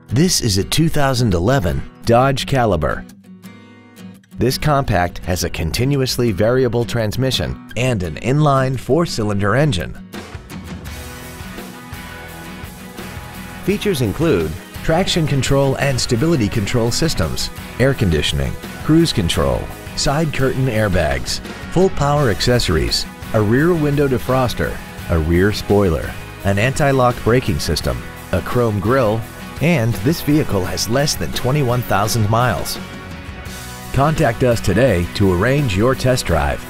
This is a 2011 Dodge Caliber. This compact has a continuously variable transmission and an inline 4-cylinder engine. Features include traction control and stability control systems, air conditioning, cruise control, side curtain airbags, full power accessories, a rear window defroster, a rear spoiler, an anti-lock braking system, a chrome grille, and this vehicle has less than 21,000 miles. Contact us today to arrange your test drive.